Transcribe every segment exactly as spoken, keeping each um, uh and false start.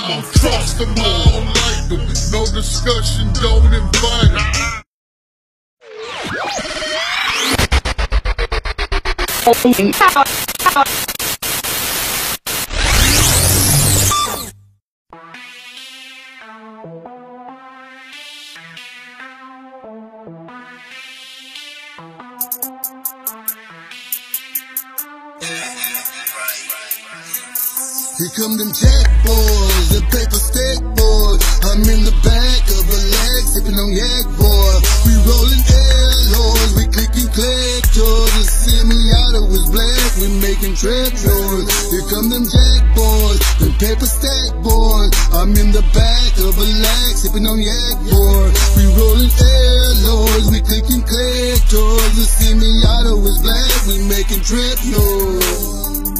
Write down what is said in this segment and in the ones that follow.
I'ma trust them, I don't like them. No discussion, don't invite them. Here come them jack boys, the paper stack boys. I'm in the back of a lag, sipping on yak boy. We rolling L-Lords, we clicking collectors. The semi-auto is black, we making trap drawers. Here come them jack boys, the paper stack boys. I'm in the back of a lag, sipping on yak boy. We rolling L-Lords, we clicking collectors. The semi-auto is black, we making trap drawers.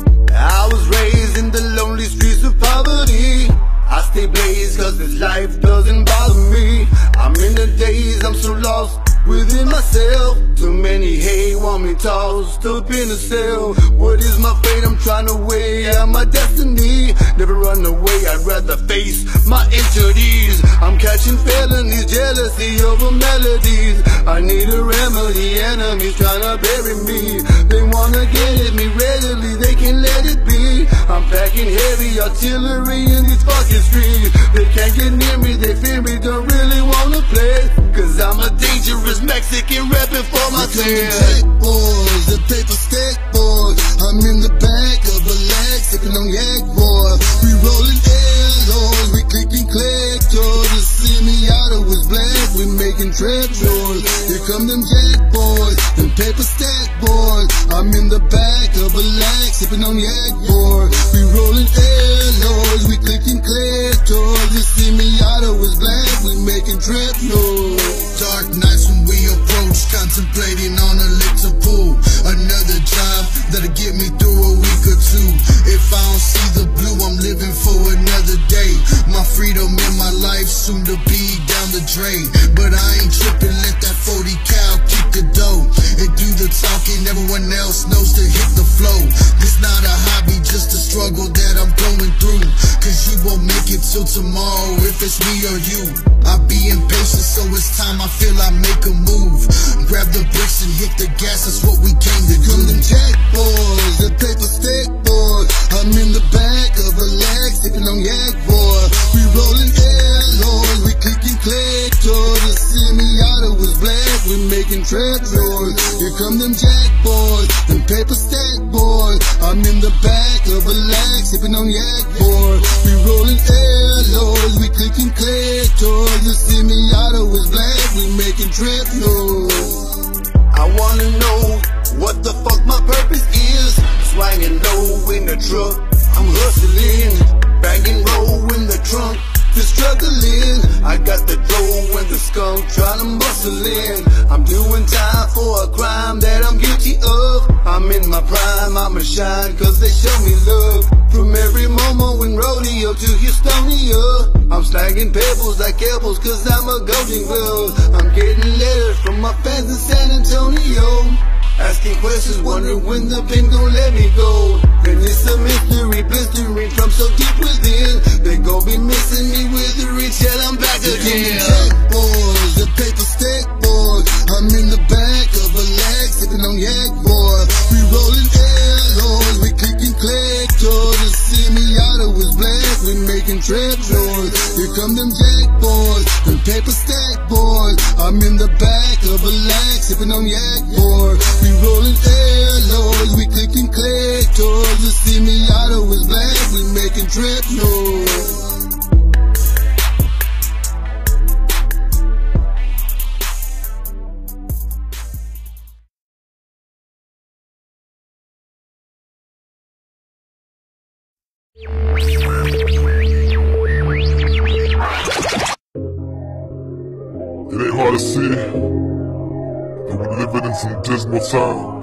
I was raised in the lonely streets of poverty. I stay blazed cause this life doesn't bother me. I'm in the days, I'm so lost within myself. Too many hate, want me tossed up in a cell. What is my fate? I'm trying to weigh out my destiny. Never run away, I'd rather face my entities. I'm catching felonies, jealousy over melodies. I need a remedy, enemies trying to bury me. They wanna get at me readily, they can let it be. I'm packing heavy artillery in these fucking streets. They can't get near me, they fear me, don't really wanna play. Cause I'm a dangerous Mexican rapping for myself. Jack boys, the paper stack boys. I'm in the back of a lag, sipping on yak boy. We rolling L-Lords, we clicking collectors. The semi-auto is black, we making trap drawers. Here come them jack boys, them paper stack boys. I'm in the back of a lag, sipping on yak boy. We rolling L-Lords, we clicking collectors. The semi-auto is black, we making trap drawers. Dark nights when we approach, contemplating on a little pool. Another job that'll get me through a week or two. If I don't see the blue, I'm living for another day. My freedom in my life soon to be down the drain. But I ain't tripping, let that forty cal kick the dough and do the talking, everyone else knows to hit the flow. This not a hobby, just a struggle that I'm going through. Cause you won't make it till tomorrow if it's me or you. I be impatient, so it's time I feel I make a move. Grab the bricks and hit the gas, that's what we came to do. Come them jack boys, the paper stack boys. I'm in the back of a lag, sipping on yak boy. We rolling L-Lords, we clicking collectors. The semi-auto is black, we making trap drawers. Here come them jack boys, them paper stack boys. I'm in the back of a lag, sipping on yak boy. We rolling L-Lords, we clicking collectors. The semi-auto is black, we making trap drawers. I wanna know what the fuck my purpose is. Swinging low in the truck, I'm hustling. Banging low in the trunk, just struggling. I got the dough and the skunk trying to muscle in. I'm doing time for a crime that I'm guilty of. I'm in my prime, I'ma shine cause they show me love. From every Momo and rodeo to Houstonia, I'm slanging pebbles like elbows cause I'm a golden glove. I'm getting letters from my fans in San Antonio, asking questions, wondering when the pen gon' let me go. And it's a mystery, blistering from so deep within. They gon' be missing me with the reach till I'm back again. Jack boys, the paper stack boys. I'm in the back of a lag, sipping on yak boy. We rolling L-Lords, we clicking collectors. The semi-auto is black, we making trap drawers. Here come them jack boys, them paper stack boys. I'm in the back of a lag, sipping on yak boy. We rolling L-Lords, we clicking collectors. The semi-auto is black, we making trap drawers. It ain't hard to see that we're living in some dismal time.